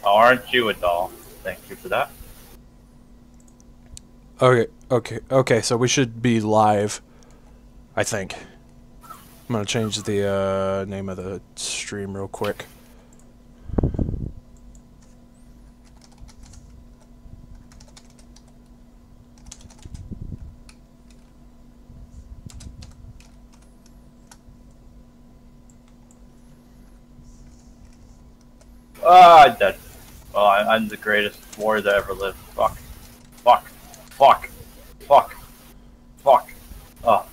Aren't you a doll? Thank you for that. Okay, so we should be live, I think. I'm gonna change the name of the stream real quick. Ah, I'm dead. Well, I'm the greatest warrior that ever lived. Fuck. Fuck. Fuck. Fuck. Fuck. Oh.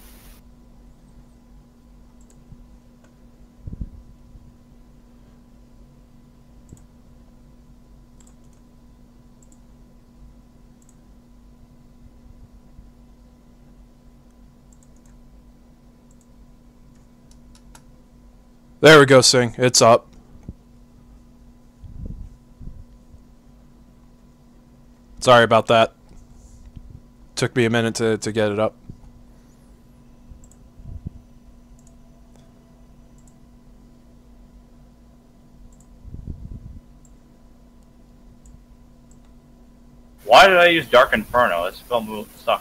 There we go, Sing. It's up. Sorry about that. Took me a minute to get it up. Why did I use Dark Inferno? This spell move sucks.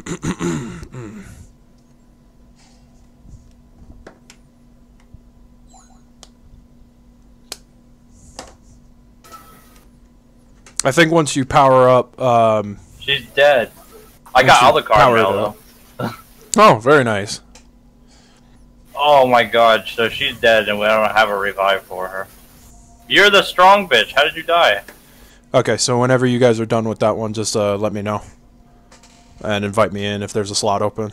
I think once you power up, She's dead. I got all the cards now, though. Oh, very nice. Oh my god, so she's dead and we don't have a revive for her. You're the strong bitch. How did you die? Okay, so whenever you guys are done with that one, just let me know. And invite me in if there's a slot open.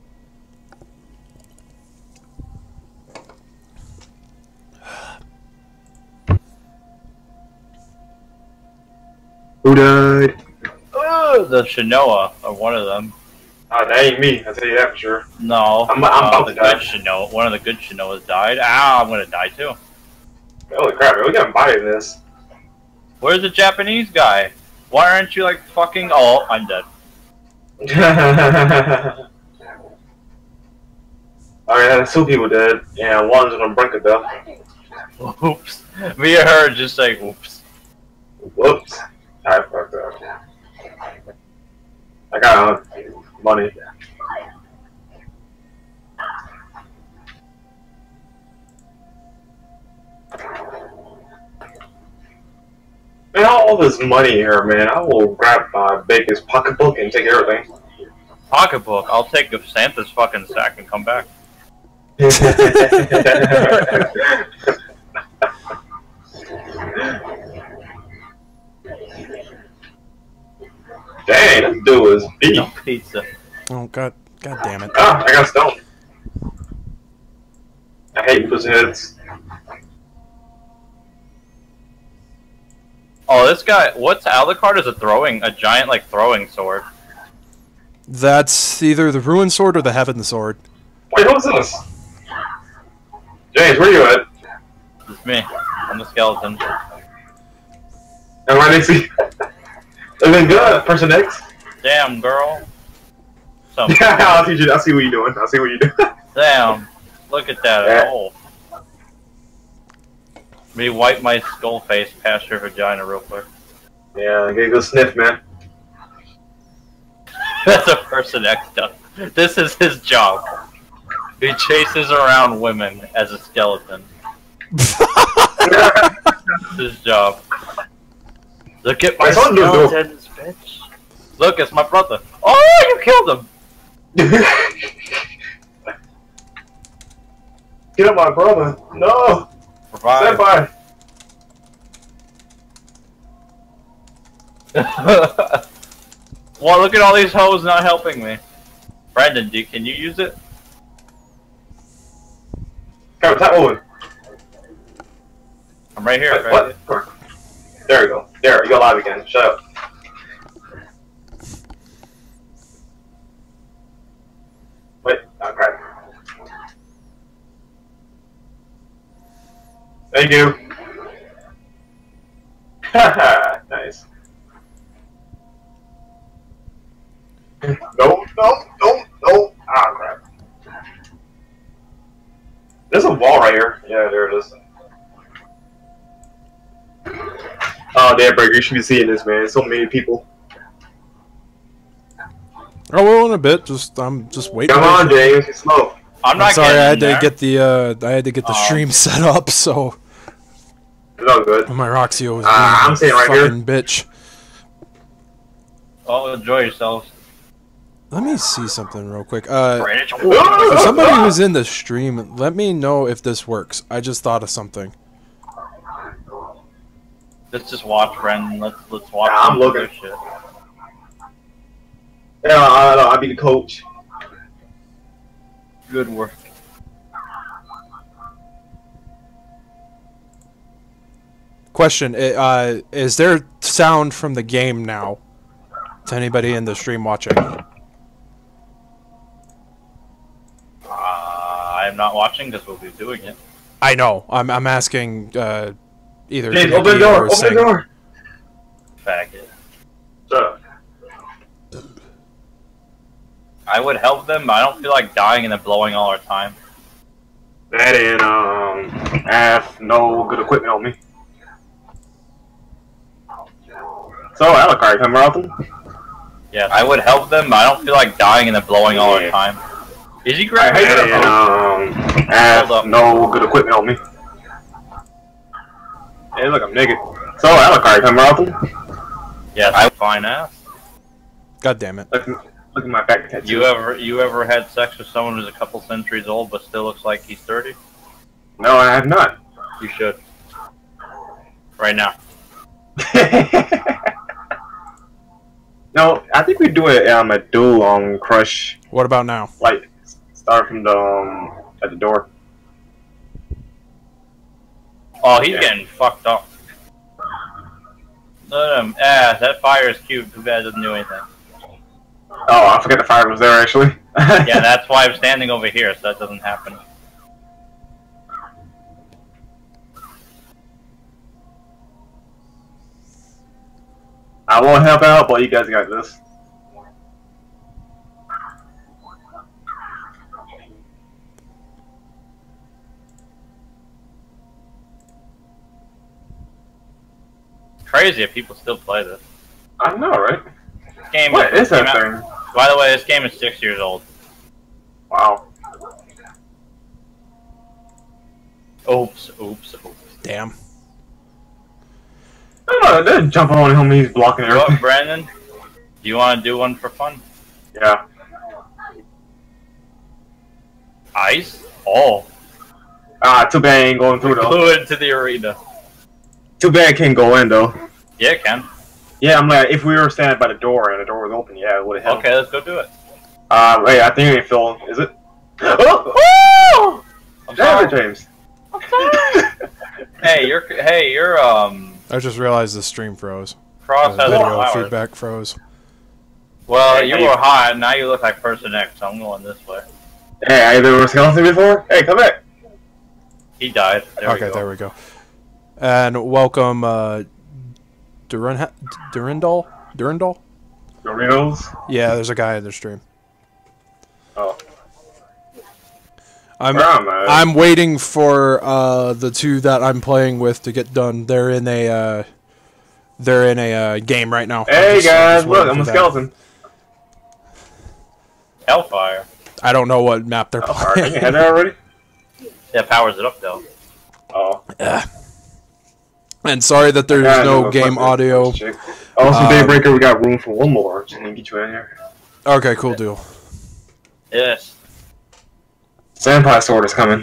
Who died? The Shinoa, or one of them. That ain't me, I'll tell you that for sure. No, I'm about the to die. good Shinoa. One of the good Shinoas died. Ah, I'm gonna die too. Holy crap, we got body this. Where's the Japanese guy? Why aren't you like fucking? Oh, I'm dead. Alright, two people dead, and one's on the brink of death. Oops. Me and her just like, oops. Whoops. I fucked up. I got money. Man, all this money here, man. I will grab my Baker's pocketbook and take everything. Pocketbook. I'll take Santa's fucking sack and come back. Dang, this dude was beef. No pizza. Oh god damn it! Ah, I got stoned. I hate pussy heads. Oh, this guy. What's Alucard? Is a giant like throwing sword. That's either the Ruin Sword or the Heaven Sword. Wait, who's this? James, where you at? It's me. I'm the skeleton. Am I next to you? It's been good, Person X. Damn, girl. I'll teach you. I'll see what you're doing. I'll see what you're doing. Damn. Look at that. Yeah. Oh. Me wipe my skull face past your vagina real quick. Yeah, get a good sniff, man. That's a Person X does. This is his job. He chases around women as a skeleton. That's his job. Look at my skeletons, bitch. Look, it's my brother. Oh, you killed him! Get up, my brother. No! Revive. Stand by. Well, look at all these hoes not helping me. Brandon, can you use it? Come on, tap over. I'm right here. Wait, right what? here. There we go. There, you go live again. Shut up. Wait, oh crap. Thank you. Haha, nice. No. Ah, crap. There's a wall right here. Yeah, there it is. Oh, Daybreaker, you should be seeing this, man. So many people. Oh, well, in a bit. I'm just waiting. Come on, James. You're slow. I'm not sorry. I had getting to get the stream set up. So It's all good. my Roxio was I'm sitting right here. fucking bitch. Oh, enjoy yourselves. Let me see something real quick. Brandon, For somebody who's in the stream, let me know if this works. I just thought of something. let's just watch, Brandon. Let's watch. Yeah, I'm some looking. other shit. Yeah, I'll be the coach. Good work. Question: is there sound from the game now? To anybody in the stream watching? I'm not watching because we'll be doing it. I know. I'm asking either. James, Kaneki open the or door. Open Sing. the door. Faggot. Shut up. I would help them, but I don't feel like dying and then blowing all our time. That and I have no good equipment on me. So Alucard, come often? Yeah, I would help them, but I don't feel like dying and then blowing all our time. Is he great? And I have no good equipment on me. Hey, look, I'm naked. So Alucard, come often? Yeah, I'm fine ass. God damn it! Look at my back tattoo. You ever had sex with someone who's a couple centuries old but still looks like he's 30? No, I have not. You should. Right now. No, I think we do a duel on Crush. What about now? Like, start from the at the door. Oh, he's getting fucked up. Look at him. That fire is cute. Too bad it doesn't do anything. Oh, I forgot the fire was there actually. Yeah, that's why I'm standing over here, so that doesn't happen. I won't help out, but you guys got this. Crazy if people still play this. I know, right? This game What is that came out- thing? By the way, this game is 6 years old. Wow. Oops, oops, oops. Damn. Oh, they're jumping on him. He's blocking You know everything. what, Brandon? Do you want to do one for fun? Yeah. Ice? Oh. Too bad I ain't going through though. Flew into the arena. Too bad I can't go in though. Yeah, it can. Yeah, I'm like, if we were standing by the door and the door was open, yeah, it would have helped. Okay, let's go do it. Wait, I think it ain't Phil, is it? Oh! Woo! I'm Damn it, sorry. James. Hey, you're I just realized the stream froze. Cross The has video flowers. feedback froze. Well, Hey, you hey. were hot, now you look like Person X, so I'm going this way. Hey, I either was skeleton before? Hey, come back. He died. There we Okay, go. there we go. And welcome, Durandal? Durandal? Doritos? Yeah, there's a guy in the stream. Oh. I'm Where am I? I'm waiting for the two that I'm playing with to get done. They're in a game right now. Hey I'm guys, waiting look, for I'm a that. skeleton. Hellfire. I don't know what map they're Oh, you playing. had that already? Yeah, powers it up though. Oh. And sorry that there's Yeah, I no know, game fuck audio. this chick. Oh, so Daybreaker, we got room for one more. Just need to get you in here. Okay, cool deal. Yes. Senpai sword is coming.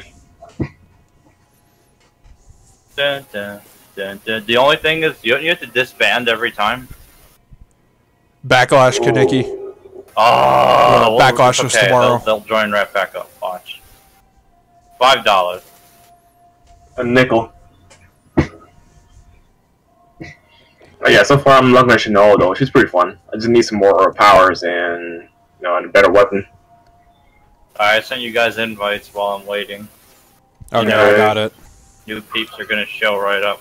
Dun, dun, dun, dun. The only thing is, you have to disband every time. Backlash, Kaneki. Oh, Backlash is tomorrow. They'll join right back up. Watch. $5. A nickel. Oh, yeah, so far I'm loving Shinola though. She's pretty fun. I just need some more powers and, and a better weapon. I sent you guys invites while I'm waiting. Okay, Yeah. I got it. New peeps are gonna show right up.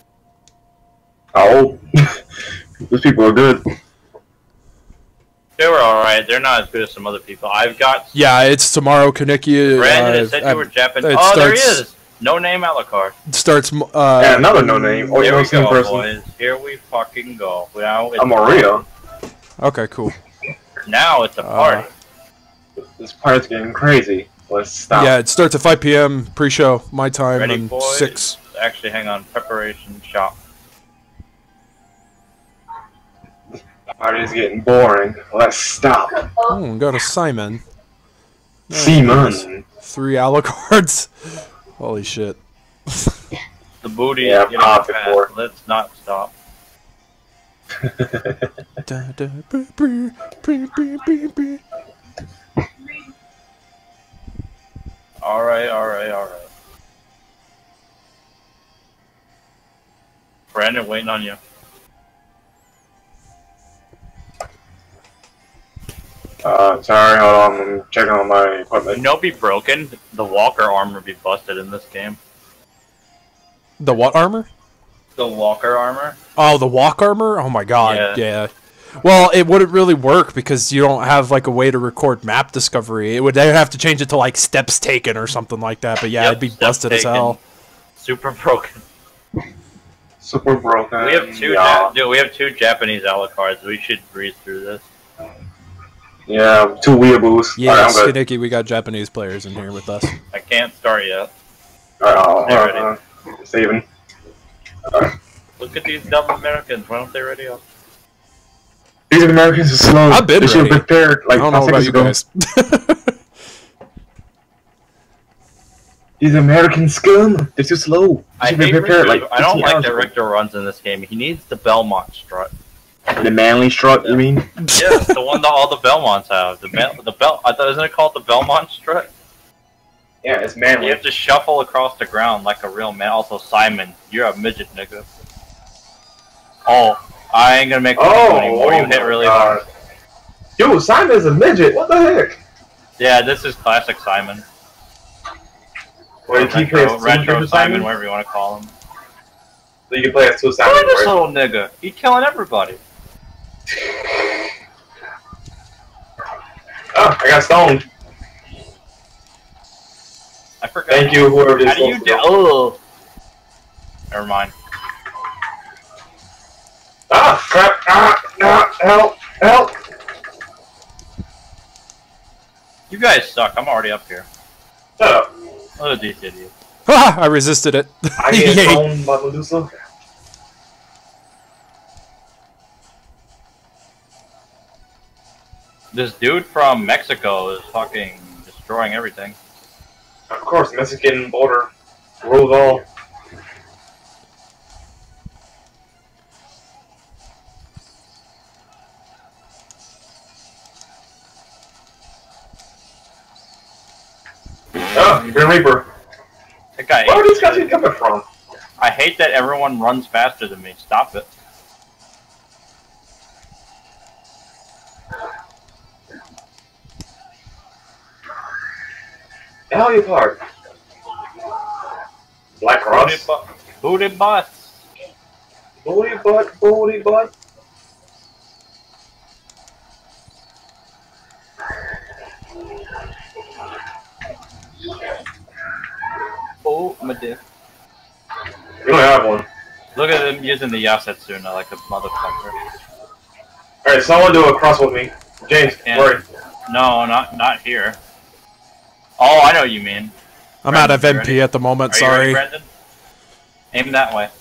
Oh, those people are good. They were alright. They're not as good as some other people. I've got. Yeah, it's tomorrow, Kaneki. Brandon, it said you were Japanese. it Oh, there he starts- is. No name Alucard. Starts. Yeah, another no name. Oh, you Here know we same go, person. boys. Here we fucking go. Now it's I'm Maria. Okay, cool. Now it's a party. This part's getting crazy. Let's stop. Yeah, it starts at 5 p.m. pre-show, my time, Ready, and boys? 6. Actually, hang on. Preparation shop. The party's getting boring. Let's stop. Oh, got a Simon. Simon. 3 Alucards. Holy shit. The booty Yeah, is getting pop fast. before. Let's not stop. Alright. Brandon, waiting on you. Sorry, hold on. I'm checking on my equipment. You know, be broken. The Walker armor be busted in this game. The what armor? The Walker armor. Oh, the walk armor? Oh my god, Yeah. yeah. Well, it wouldn't really work because you don't have like a way to record map discovery. They'd have to change it to like steps taken or something like that. But yeah, Yep, it'd be steps busted as taken. hell. Super broken. Super broken. We have two. Yeah. Dude, we have 2 Japanese Alucards. We should breeze through this. Yeah, 2 weeaboos. Yeah, Alright, I'm good. Skiddicky, we got Japanese players in here with us. I can't start yet. Alright, saving. Alright. Look at these dumb Americans. Why don't they ready up? These Americans are slow. I've been They should have ready. prepared like I don't know 5 about seconds you ago. guys. These American scum. They're too slow. I They should hate be prepared Richter. like I don't 15 like hours that ago. Richter runs in this game. He needs the Belmont strut. The manly strut, you mean? Yeah, the one that all the Belmonts have. I thought, isn't it called the Belmont strut? Yeah, it's manly. You have to shuffle across the ground like a real man. Also, Simon, you're a midget, nigga. Oh, I ain't gonna make fun of you anymore. You hit really hard. Yo, Simon's a midget. What the heck? Yeah, this is classic Simon. Wait, he plays Retro Simon, whatever you want to call him. So you can play as 2 Look Simons, at this right? little nigga. He's killing everybody. Oh, I got stoned. I forgot. Thank you, whoever this How do you was. do? Oh, never mind. Ah, crap. Help. Help. You guys suck. I'm already up here. Shut up. Look at these idiots. Ha! I resisted it. I get Yay. stoned by Medusa. This dude from Mexico is fucking destroying everything. Of course, Mexican border rules all. Oh, Grim Reaper. That guy. Where are these guys coming from? I hate that everyone runs faster than me. Stop it. The hell you park? Black Cross? Booty butts. Booty butt, booty butt. Oh, my dick. You don't have one. Look at him using the Yasetsuna like a motherfucker. Alright, someone do a cross with me. James, Can't. worry. No, not here. Oh, I know what you mean. I'm out of Brandon, you MP at the moment, Are you ready, sorry. Brandon? Aim that way.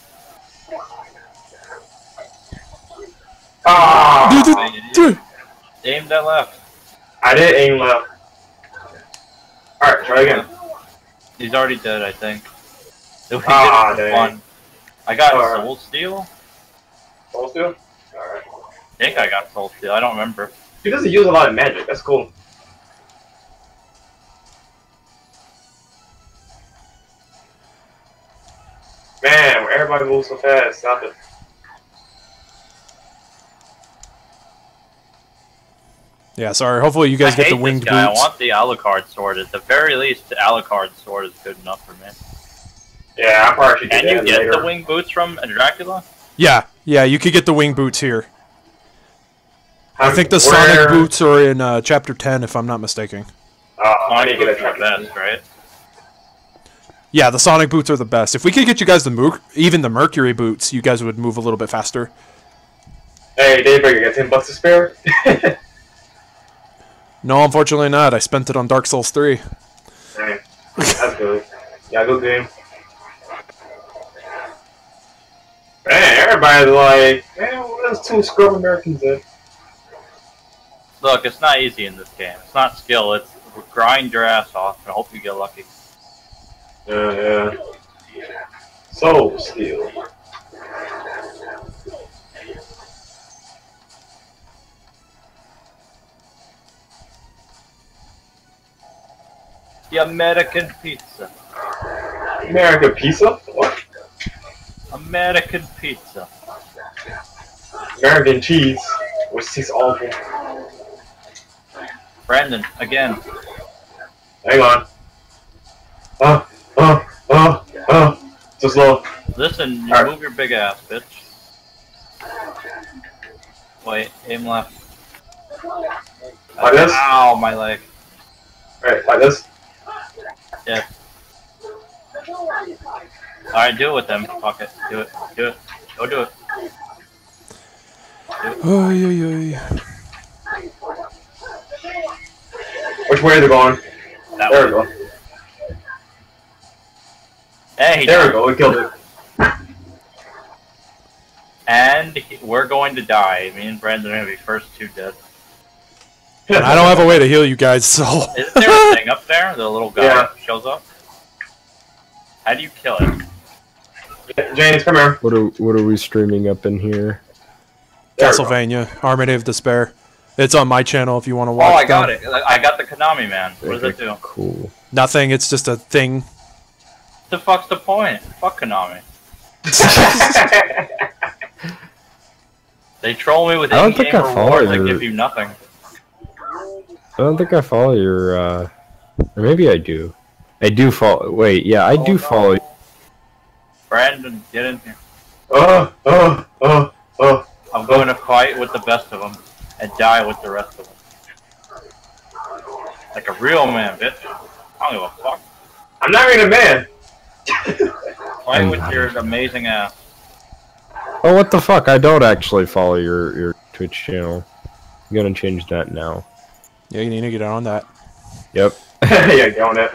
Ah! Dude. Aim that left. I did aim left. Alright, try again. He's already dead, I think. We did Ah, it for dang. fun. I got Alright. Soul Steel? Soul Steel? Alright. I think I got Soul Steel. I don't remember. He doesn't use a lot of magic, that's cool. Man, everybody moves so fast, stop it. Yeah, sorry. Hopefully you guys I get hate the winged this guy. boots. I want the Alucard sword. At the very least, the Alucard sword is good enough for me. Yeah, I probably should do Can that you get later. the winged boots from Dracula? Yeah, you could get the wing boots here. I think the Where- Sonic boots are in Chapter 10, if I'm not mistaken. I need Sonic to get a boots are track. best, right? Yeah, the Sonic boots are the best. If we could get you guys even the Mercury boots, you guys would move a little bit faster. Hey, Daybreaker, you got $10 to spare? No, unfortunately not. I spent it on Dark Souls 3. Dang. That's good. Yeah, good game. Man, everybody's like, man, what is 2 scrub Americans in? Look, it's not easy in this game. It's not skill. It's grind your ass off and hope you get lucky. Yeah. Soul skill. The American pizza. American pizza? What? American pizza. American cheese, which tastes awful. Brandon, again. Hang on. So slow. Listen, you Alright. move your big ass, bitch. Wait, aim left. Like this? Ow, my leg. Alright, like this. Yeah. Alright, do it with them. Fuck it. Do it. Do it. Go do it. Oy, oy, oy. Which way is it going? That There we way. go. Hey, There we go, we killed it. And we're going to die. Me and Brandon are going to be first 2 dead. I don't have a way to heal you guys, so... Isn't there a thing up there? The little guy Yeah. shows up? How do you kill it? James, come here. What are we streaming up in here? There we go. Castlevania, Harmony of Despair. It's on my channel if you want to Oh, watch I got them. it. I got the Konami, man. What does it do? Cool. Nothing, it's just a thing. The fuck's the point? Fuck Konami. They troll me with I don't think in-game I follow rewards that your- give you nothing. I don't think I follow your, or maybe I do. I do follow, wait, yeah, I do no. follow. Brandon, get in here. Oh. I'm going to fight with the best of them and die with the rest of them. Like a real man, bitch. I don't give a fuck. I'm not even a man. Fight with your amazing ass. Oh, what the fuck? I don't actually follow your Twitch channel. I'm gonna change that now. Yeah, you need to get on that. Yep. Yeah, going it.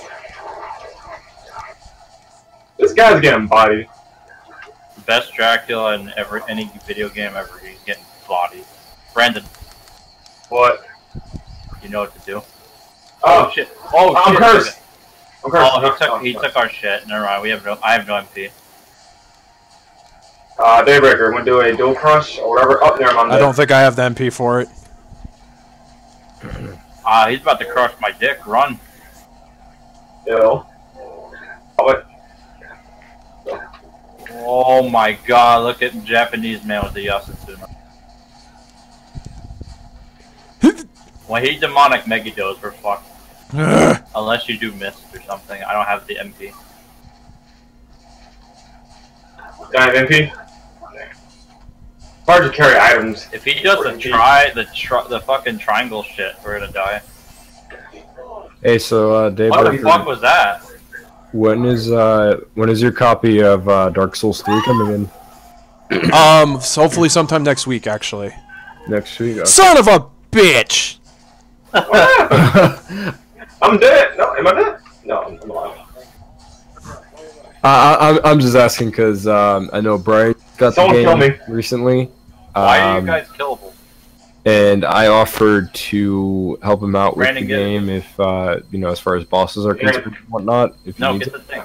This guy's getting bodied. Best Dracula in any video game ever. He's getting bodied. Brandon, What? you know what to do. Oh, Shit. Oh I'm shit. cursed. I'm cursed. Oh, he took our shit. Never mind. I have no MP. Daybreaker, wanna do a dual crush or whatever? Oh, never mind. I don't think I have the MP for it. He's about to crush my dick. Run. Ew. Oh, wait. Oh my god, look at Japanese man with the Yasutsuno. When he demonic Megiddos, we're fucked. Unless you do mist or something. I don't have the MP. Do I have MP? Hard to carry items. If he does the fucking triangle shit, we're gonna die. Hey, so What the Daybreaker, fuck was that? when is your copy of Dark Souls 3 coming in? So hopefully sometime next week, actually. Next week. Okay. Son of a bitch! I'm dead. No, am I dead? No, I'm alive. I'm just asking because I know Brian got Someone the kill game me. recently. Why are you guys killable? And I offered to help him out with Brandon, the get it. game if you know, as far as bosses are concerned and whatnot. If No, you get need the thing.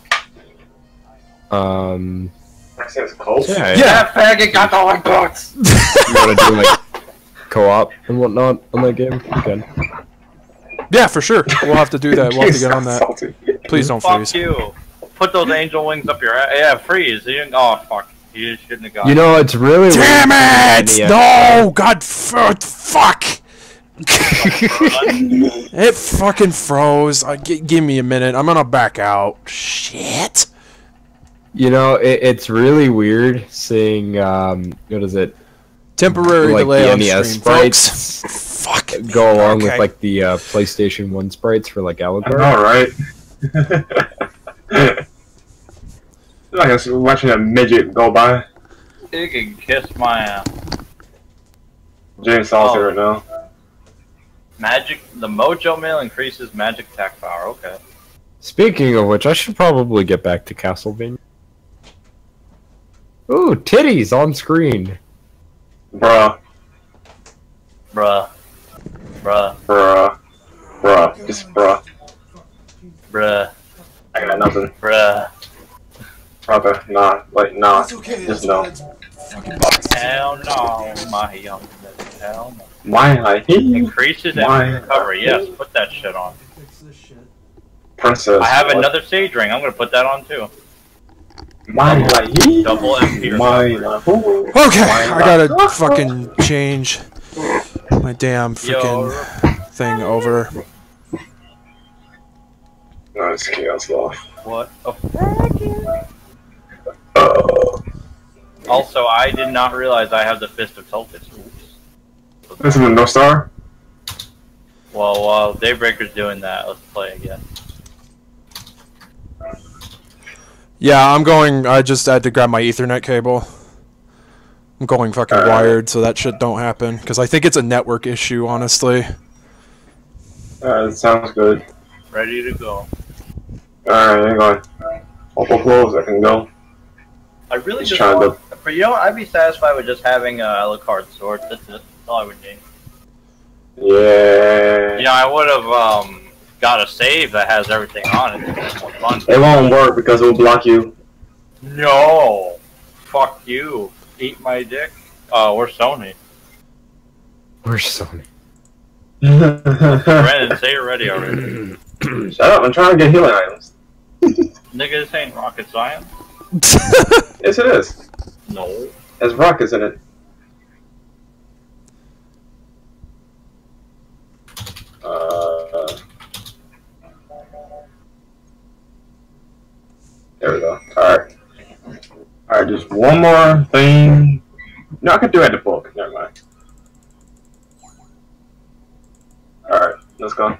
That sounds cold. yeah, faggot got all my books! you want to do like co-op and whatnot on that game, you can. Yeah, for sure. We'll have to do that. We'll have to get on that. Salty. Please don't Fuck freeze. you. Put those angel wings up your ass. Yeah, freeze. You didn't, oh, fuck. You shouldn't have got You know, it's really Damn weird. it! Yeah. No! God, fuck! It fucking froze. Give me a minute. I'm gonna back out. Shit. You know, it's really weird seeing what is it? Temporary Like delay the on NES stream, folks. sprites Fuck. go along Okay. with like the PlayStation 1 sprites for like Allegor. All right. Like I was watching a midget go by. You can kiss my ass. James Salty right now. Magic. The Mojo Mail increases magic attack power. Okay. Speaking of which, I should probably get back to Castlevania. Ooh, titties on screen. Bruh. Bruh. Bruh. Bruh. Bruh. Just bruh. Bruh. I got nothing. Bruh. Brother, nah. Like, nah. Okay, Just no. Hell no, my young. Hell no. My Increases My- recovery. Yes, put that shit on. princess. I have another sage ring. I'm gonna put that on too. My Double MP. My recovery. Okay, I gotta fucking change my damn freaking thing over. Nice chaos law. What a Also, I did not realize I have the Fist of Tultis. Oops. This is a no star. Well, while Daybreaker's doing that, let's play again. Yeah, I'm going. I just had to grab my Ethernet cable. I'm going fucking wired, so that shit don't happen. Because I think it's a network issue, honestly. Alright, sounds good. Ready to go. Alright, hang on. Couple close, I can go. I really Just just trying want, but you know, I'd be satisfied with just having a Alucard sword. That's it. That's all I would need. Yeah. You know, I would have got a save that has everything on it. It's more fun. It won't work because it will block you. No. Fuck you. Eat my dick. We're Sony. Where's Sony? Brandon, say you're ready already. Shut up, I'm trying to get healing items. Nigga, this ain't rocket science. Yes, it is. No. There's rockets in it. There we go. Alright. Alright, just one more thing. No, I can do it in the book. Never mind. Alright, let's go.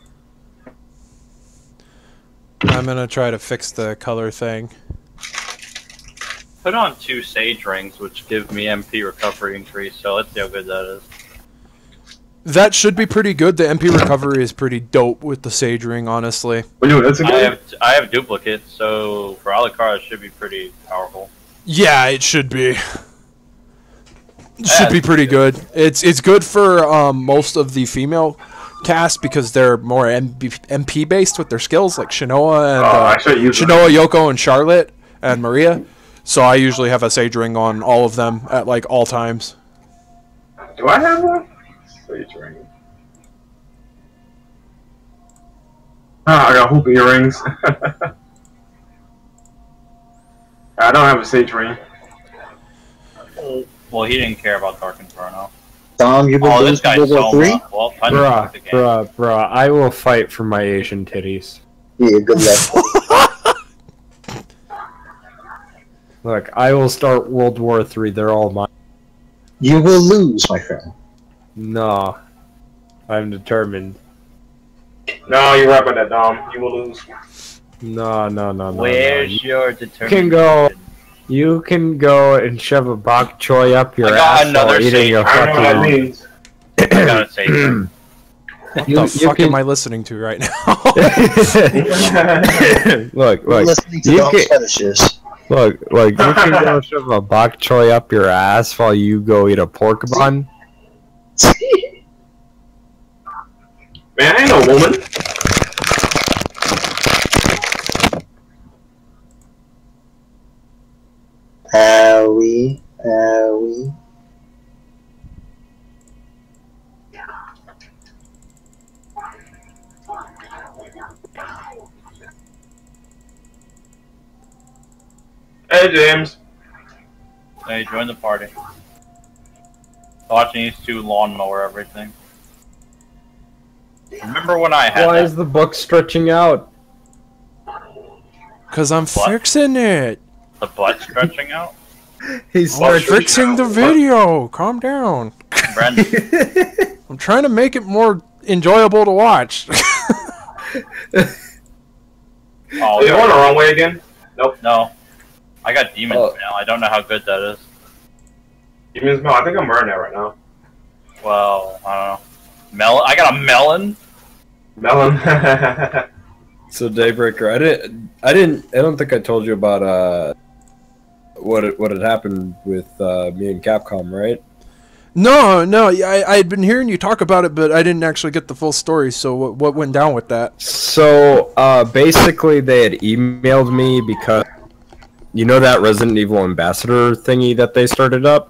I'm gonna try to fix the color thing. Put on 2 sage rings, which give me MP recovery increase, so let's see how good that is. That should be pretty good. The MP recovery is pretty dope with the Sage Ring, honestly. We're doing this again? I have duplicates, so for Alucard it should be pretty powerful. Yeah, it should be. It should be pretty good. It's good for most of the female cast because they're more MP based with their skills, like Shinoa and Shinoa, Yoko, and Charlotte and Maria. So I usually have a Sage Ring on all of them at like all times. Do I have one? Sage ring. Ah, I got hoop earrings. I don't have a sage ring. Well, he didn't care about Dark Inferno. Dom, you've been Oh, doing this guy's level so 3? rough. Well, time to pick the game. Bruh, I will fight for my Asian titties. Yeah, good luck. Look, I will start World War III, they're all mine. You will lose, my friend. No. I'm determined. No, you're right about that, Dom. You will lose. No. Where's your determination? You can go and shove a bok choy up your I got ass another while eating sage. your I don't know what that fucking... means. I gotta say, What You- the you fuck can- am I listening to right now? Look, You're listening to you Dom's can- fetishes. look, you can go shove a bok choy up your ass while you go eat a pork bun. Man, I ain't no woman. Owie. Hey, James. hey, join the party. Watching these 2 lawnmower everything. Remember when I had Why that? is the book stretching out? Because I'm fixing it. The butt stretching out? He's I'm stretching fixing out. the video. Calm down. Brandon, I'm trying to make it more enjoyable to watch. oh, Are you going the wrong way again? Nope. no. I got Demon's Mail. I don't know how good that is. Demon's Mail. I think I'm wearing that right now. Well, I don't know. Melon. I got a melon. Melon. So Daybreaker, I don't think I told you about what had happened with me and Capcom, right? No, I had been hearing you talk about it, but I didn't actually get the full story. So what went down with that? So basically, they had emailed me because you know that Resident Evil Ambassador thingy that they started up.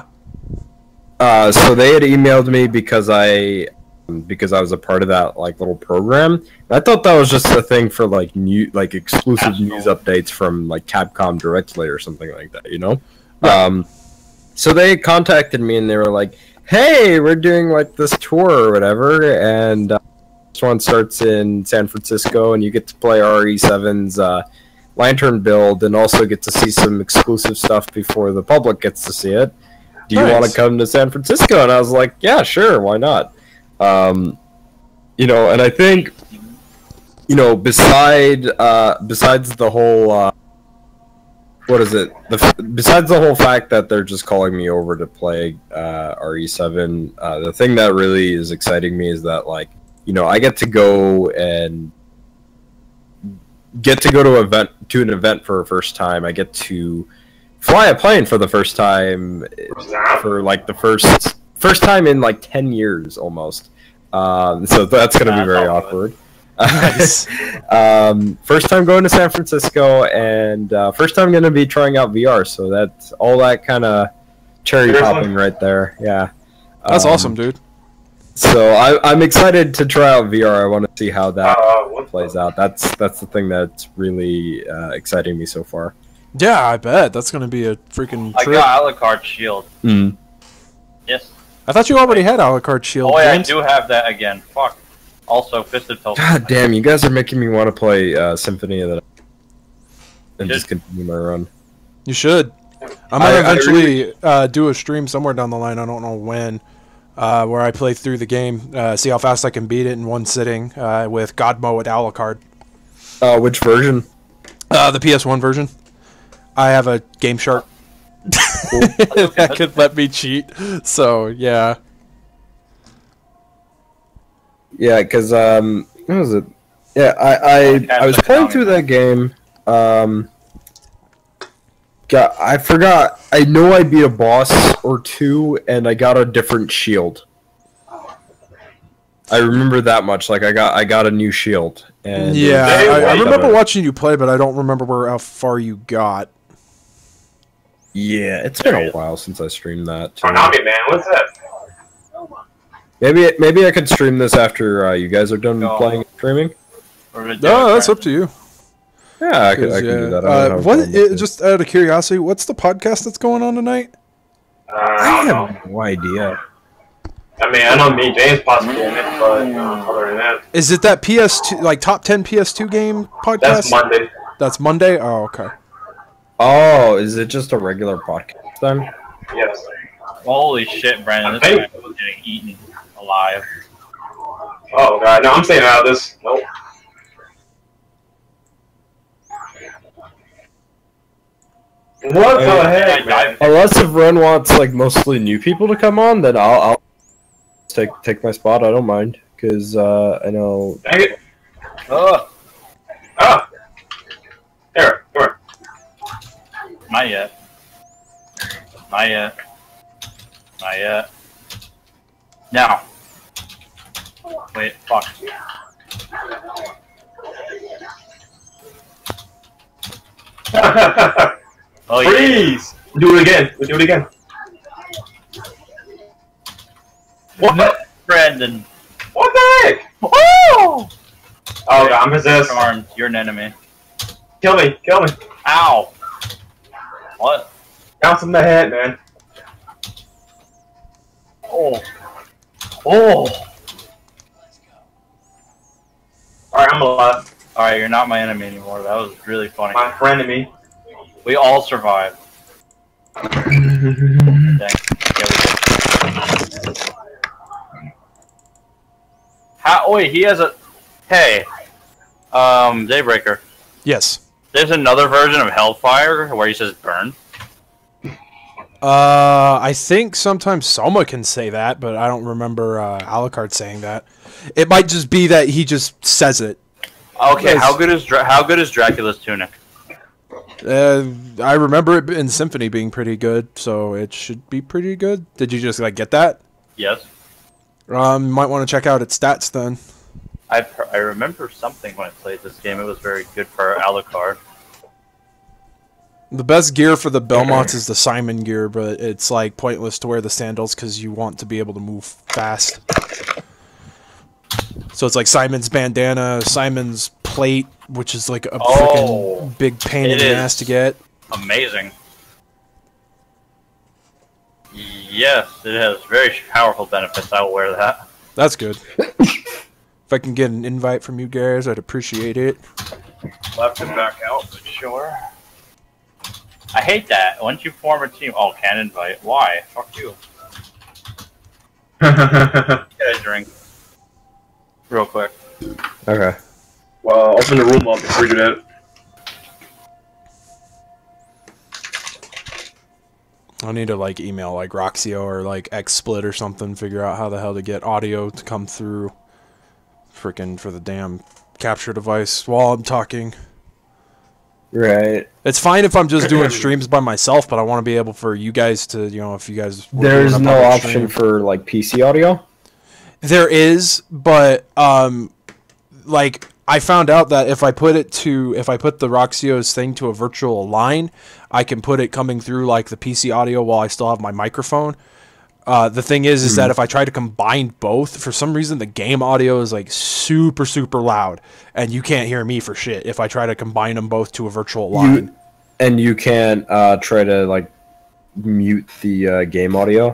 So they had emailed me because I was a part of that like little program. And I thought that was just a thing for like exclusive news updates from like Capcom directly or something like that, you know. Yeah. So they contacted me and they were like, "Hey, we're doing like this tour or whatever, and this one starts in San Francisco, and you get to play RE7's Lantern build, and also get to see some exclusive stuff before the public gets to see it. Do you want to come to San Francisco?" And I was like, "Yeah, sure, why not?" You know, and I think, you know, besides the whole. What is it? Besides the whole fact that they're just calling me over to play RE7, the thing that really is exciting me is that, like, you know, I get to go to an event for a first time. I get to fly a plane for the first time for like the first time in like 10 years almost. So that's gonna be very awkward. Nice. First time going to San Francisco, and first time going to be trying out VR, so that's all that kind of cherry popping right there. Yeah, that's awesome, dude. So I'm excited to try out VR. I want to see how that plays out. That's the thing that's really exciting me so far. Yeah, I bet that's going to be a freaking trip. I got Alucard Shield. Yes. I thought you already had Alucard Shield. Oh yeah, James. I do have that again. Fuck. Also, Fist of Teleport. God damn, you guys are making me want to play Symphony of the Night and just continue my run. You should. I'm gonna eventually do a stream somewhere down the line. I don't know when, where I play through the game, see how fast I can beat it in one sitting with God Mode Alucard. Which version? The PS1 version. I have a Game Shark that could let me cheat. So yeah. Yeah, because what was it? Yeah, I was playing through that game. God, I forgot. I know I beat a boss or two, and I got a different shield. I remember that much. Like I got a new shield. And yeah, I remember watching you play, but I don't remember how far you got. Yeah, it's been a while since I streamed that. Too. Konami, man, what's that? Maybe I could stream this after you guys are done playing and streaming. No, that's up to you. Yeah, I can do that. Just out of curiosity, what's the podcast that's going on tonight? I have no idea. I mean, I know me and James possibly in it, but other than that, is it that PS2 like top 10 PS2 game podcast? That's Monday. That's Monday. Oh, okay. Oh, is it just a regular podcast then? Yes. Holy shit, Brandon! This guy was getting eaten alive. Oh god, no, I'm staying out of this. Nope. What the heck, man? Unless if Ren wants like mostly new people to come on, then I'll take my spot. I don't mind because I know. Dang it! Oh. Here, come here. Not yet. Not yet. Not yet. Now. Wait, fuck. Oh, Freeze! Yeah. Do it again. We do it again. What? Brandon. What the heck? Woo! Oh god, I'm possessed. Charmed. You're an enemy. Kill me, kill me. Ow. What? Bounce in the head, man. Oh. Oh. Alright, I'm alive. Alright, you're not my enemy anymore. That was really funny. My friend and me. We all survived. Thanks. Yeah, we did. How? Wait, he has a. Hey. Daybreaker. Yes. There's another version of Hellfire where he says burn. I think sometimes Soma can say that, but I don't remember Alucard saying that. It might just be that he just says it. Okay, how good is Dracula's tunic? I remember it in Symphony being pretty good, so it should be pretty good. Did you just like get that? Yes. Might want to check out its stats then. I remember something when I played this game. It was very good for Alucard. The best gear for the Belmonts is the Simon gear, but it's like pointless to wear the sandals because you want to be able to move fast. So it's like Simon's bandana, Simon's plate, which is like a freaking big pain in the ass to get. Amazing. Yes, it has very powerful benefits. I will wear that. That's good. If I can get an invite from you guys, I'd appreciate it. Left and back out, but sure. I hate that. Once you form a team, can't invite. Why? Fuck you. Get a drink. Real quick. Okay. Well, open the room up before you do that. I'll need to like email like Roxio or like XSplit or something, figure out how the hell to get audio to come through freaking for the damn capture device while I'm talking. Right. It's fine if I'm just doing streams by myself, but I want to be able for you guys to, you know, if you guys were There's doing a no public option stream. for like PC audio? There is, but like I found out that if I put the Roxio's thing to a virtual line, I can put it coming through like the PC audio while I still have my microphone. The thing is that if I try to combine both, for some reason the game audio is like super loud, and you can't hear me for shit if I try to combine them both to a virtual line. You can't try to like mute the game audio?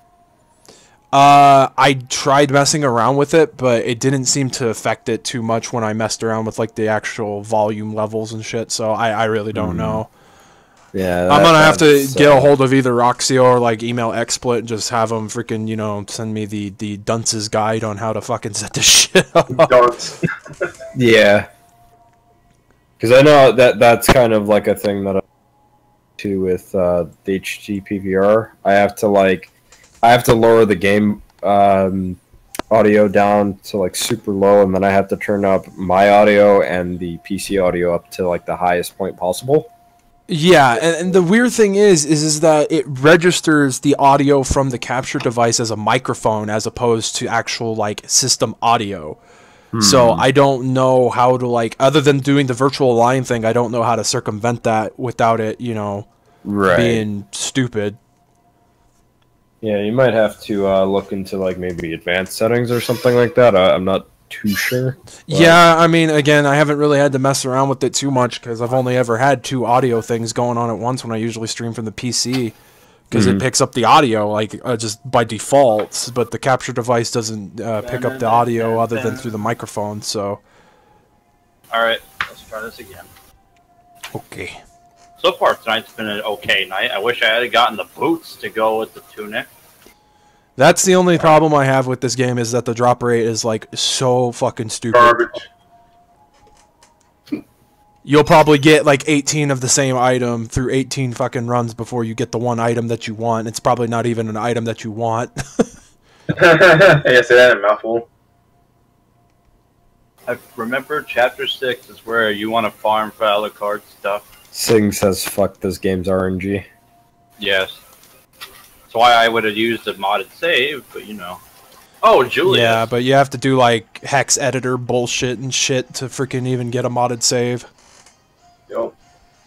I tried messing around with it, but it didn't seem to affect it too much when I messed around with like the actual volume levels and shit, so I really don't know. Yeah, I'm gonna have to get a hold of either Roxio or like email XSplit and just have them freaking, you know, send me the dunce's guide on how to fucking set this shit up. Yeah, because I know that's kind of like a thing that I do with the HD PVR. I have to lower the game audio down to like super low, and then I have to turn up my audio and the PC audio up to like the highest point possible. Yeah, and the weird thing is that it registers the audio from the capture device as a microphone as opposed to actual like system audio. So I don't know how to like, other than doing the virtual line thing, I don't know how to circumvent that without it, you know, being stupid. Yeah, you might have to look into like maybe advanced settings or something like that. I'm not too sure. Yeah, I mean, again, I haven't really had to mess around with it too much because I've only ever had 2 audio things going on at once when I usually stream from the PC, because it picks up the audio like just by default, but the capture device doesn't pick up the audio other than through the microphone. So, all right, let's try this again. Okay. So far tonight's been an okay night. I wish I had gotten the boots to go with the tunic. That's the only problem I have with this game, is that the drop rate is like so fucking stupid. Garbage. You'll probably get like 18 of the same item through 18 fucking runs before you get the one item that you want. It's probably not even an item that you want. I say that in a mouthful. I remember Chapter 6 is where you want to farm for Alucard stuff. Sing says fuck this game's RNG. Yes. That's why I would have used a modded save, but you know. Oh, Julia. Yeah, but you have to do like hex editor bullshit and shit to freaking even get a modded save. Yo.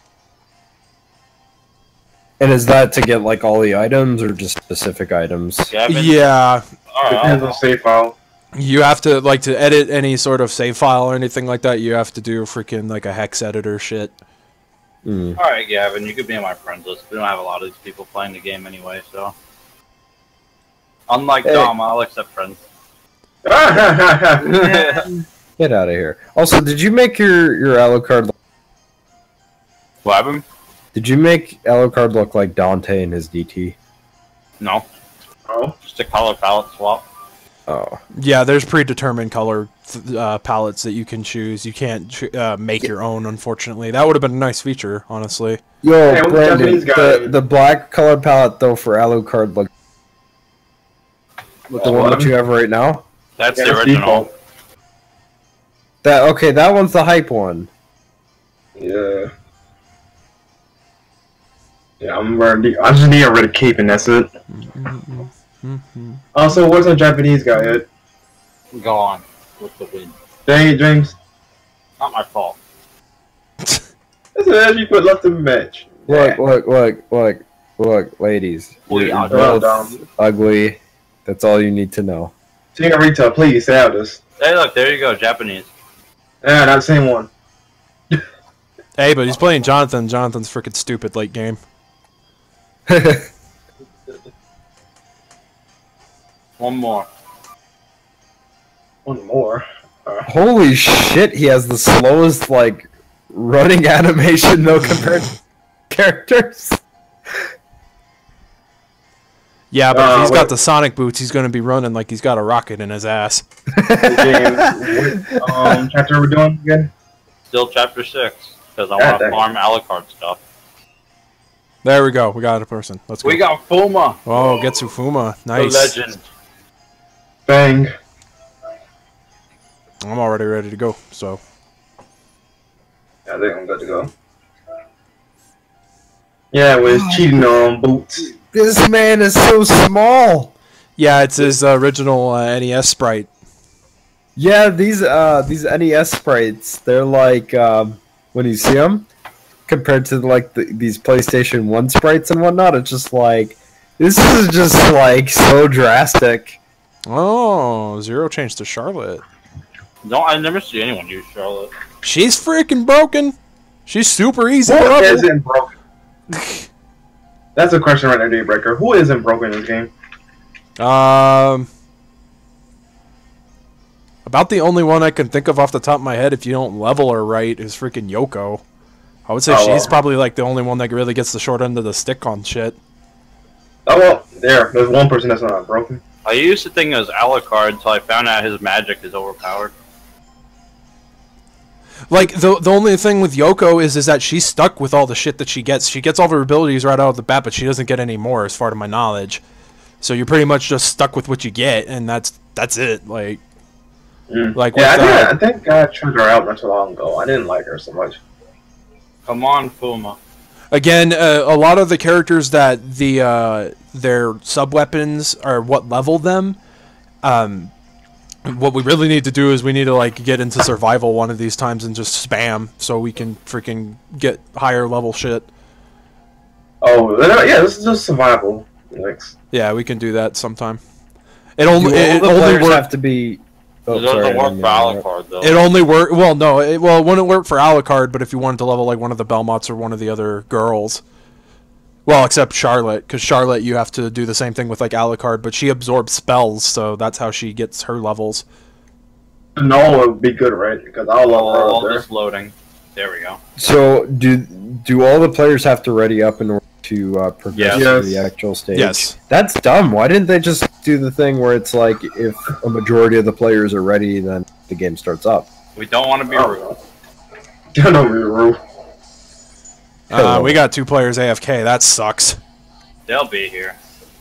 And is that to get like all the items or just specific items? Gavin? Yeah. Depends on save file. You have to, like, to edit any sort of save file or anything like that, you have to do freaking like a hex editor shit. Alright, Gavin, you could be on my friends list. We don't have a lot of these people playing the game anyway, so. Unlike Dom, I'll accept friends. Get out of here. Also, did you make your Alucard? What happened? Did you make Alucard look like Dante in his DT? No. Oh. Just a color palette swap. Oh. Yeah, there's predetermined color palettes that you can choose. You can't make your own, unfortunately. That would have been a nice feature, honestly. Yo, Hey, what's Brandon, Japanese guy? the black color palette though for Alucard, like with the one that you have right now. That's Yeah, the it's original. default. That one's the hype one. Yeah. Yeah, I just need a rid of cape and that's it. Also, where's our Japanese guy at? Gone with the wind. Dang it, James. Not my fault. That's an actually put left in the match. Look, ladies. We You're are both dumb. ugly. That's all you need to know. Senorita, please stay out of this. Hey, look, there you go, Japanese. Yeah, not the same one. Hey, but he's playing Jonathan. Jonathan's freaking stupid late game. One more. One more. Holy shit, he has the slowest, like, running animation, though, compared to characters. Yeah, but if he's got wait. the Sonic boots, he's going to be running like he's got a rocket in his ass. James, what chapter are we doing again? Still chapter 6, because I God want to dang. farm Alucard stuff. There we go. We got a person. Let's go. We got Fuma, Oh, Getsufuma. the Nice. legend. Bang. I'm already ready to go, so. Yeah, I think I'm good to go. Yeah, it was cheating on boots. This man is so small. Yeah, it's his original NES sprite. Yeah, these NES sprites, they're like, when you see them, compared to, like, these PlayStation 1 sprites and whatnot, it's just like, this is just, like, so drastic. Oh, Zero changed to Charlotte. No, I never see anyone use Charlotte. She's freaking broken. She's super easy to Who level. isn't broken? That's a question right there, Daybreaker. Who isn't broken in this game? About the only one I can think of off the top of my head, if you don't level her right, is freaking Yoko. I would say Oh, she's well. probably like the only one that really gets the short end of the stick on shit. Oh, well, there's one person that's not broken. I used to think it was Alucard until I found out his magic is overpowered. Like, the only thing with Yoko is that she's stuck with all the shit that she gets. She gets all her abilities right out of the bat, but she doesn't get any more, as far to my knowledge. So you're pretty much just stuck with what you get, and that's it. Like, like Yeah, with, I think I tried her out not too long ago. I didn't like her so much. Come on, Fuma. again, a lot of the characters that their sub weapons are what level them. What we really need to do is we need to like get into survival one of these times and just spam so we can freaking get higher level shit. Oh, yeah, this is just survival. Like, Yeah, we can do that sometime. It Do only all it the only players work, have to be... Oh, It doesn't sorry, I work didn't for mean to Alucard, though. it only work. Well, no, it wouldn't work for Alucard, but if you wanted to level like one of the Belmonts or one of the other girls. Well, except Charlotte, because Charlotte you have to do the same thing with like Alucard, but she absorbs spells, so that's how she gets her levels. no, it would be good, right? Because I love her all up there. this loading. There we go. So, do all the players have to ready up in order to progress Yes. to the actual stage? Yes. That's dumb. Why didn't they just do the thing where it's like, if a majority of the players are ready, then the game starts up? We don't want to be rude. You know, rude. We got 2 players AFK. That sucks. They'll be here.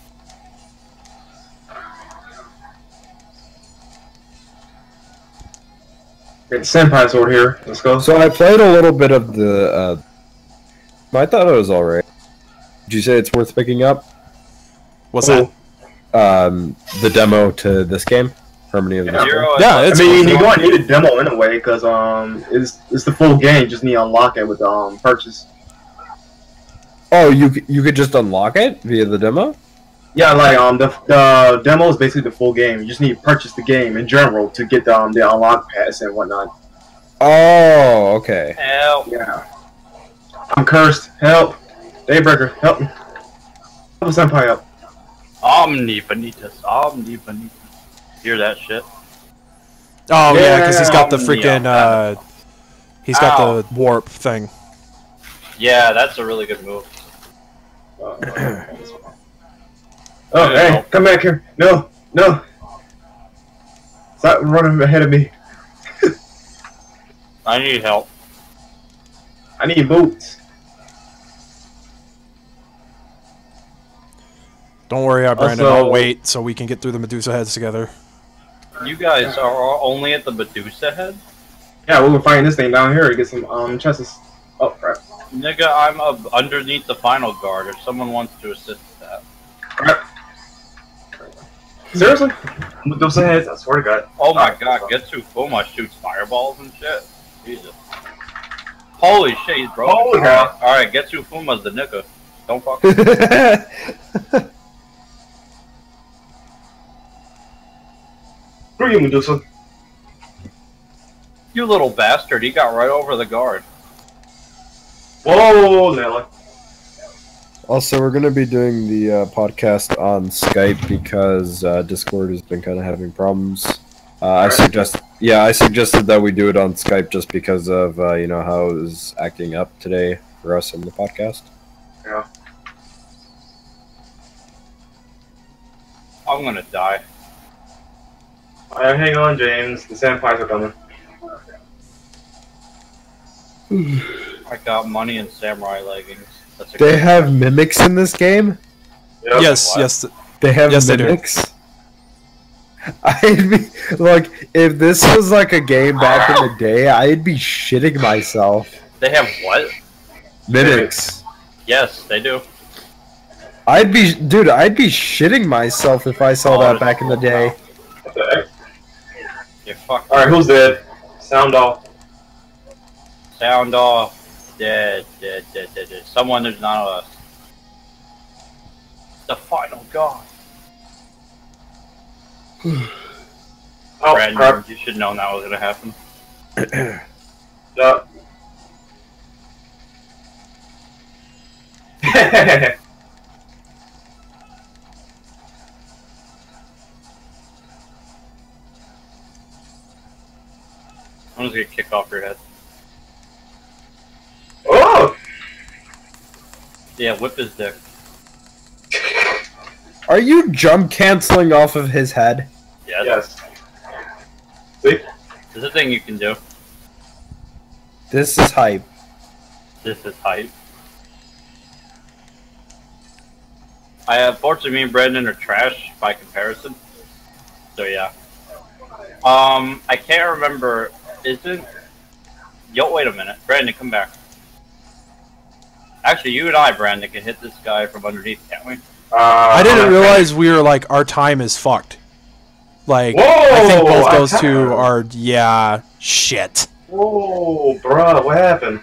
Get Senpai's over here. Let's go. So I played a little bit of the... I thought it was alright. Did you say it's worth picking up? What's that? The demo to this game? Harmony of the Zero. Yeah, I it's mean, you're going to need a demo anyway, because it's the full game. You just need to unlock it with purchase. Oh, you could just unlock it via the demo? Yeah, like the demo is basically the full game. You just need to purchase the game in general to get the unlock pass and whatnot. Oh, okay. Help. Yeah. I'm cursed. Help. Daybreaker, help me. Help Senpai up. Omnipotence. Omnipotence. Hear that shit? Oh yeah, because he's got the Yeah. freaking he's got the warp thing. Yeah, that's a really good move. Oh, hey, come back here. No, no. Stop running ahead of me. I need help. I need boots. Don't worry, Brandon. Also- I'll wait so we can get through the Medusa heads together. You guys are only at the Medusa head? Yeah, we were fighting this thing down here to get some chests. Oh crap. Nigga, I'm up underneath the final guard if someone wants to assist with that. Crap. Seriously? Medusa heads, I swear to God. Oh my god, Getsu Fuma shoots fireballs and shit. Jesus. Holy shit, he's broken. Holy crap. Alright, Getsu Fuma's the nigga. Don't fuck Screw you, Medusa. You little bastard, he got right over the guard. Whoa, Nella. Also, we're gonna be doing the podcast on Skype because Discord has been kind of having problems. I suggested that we do it on Skype just because of you know how it was acting up today for us on the podcast. Yeah. I'm gonna die. Hang on, James. The senpais are coming. I got money and samurai leggings. That's a They good have mimics in this game. Yep. Yes, what? yes. They have Yes, they do. mimics. I'd be like, if this was like a game back in the day, I'd be shitting myself. They have what? Mimics. Yes, they do. I'd be shitting myself if I saw that back in the day. What the heck? You fuck. Alright, who's dead? Sound off. Sound off. Dead. Someone is not us. The final god. Oh, Brad, crap. you should have known that was gonna happen. Yeah. I'm just gonna kick off your head. Oh! Yeah, whip his dick. Are you jump canceling off of his head? Yes. Yes. See? There's a thing you can do. This is hype. This is hype. Fortunately, me and Brandon are trash by comparison. So yeah. I can't remember. Isn't? Yo, wait a minute, Brandon, come back. Actually, you and I, Brandon, can hit this guy from underneath, can't we? I didn't realize we were like our time is fucked. Like Whoa, I think both I those two have- are yeah shit. Whoa, bruh, what happened?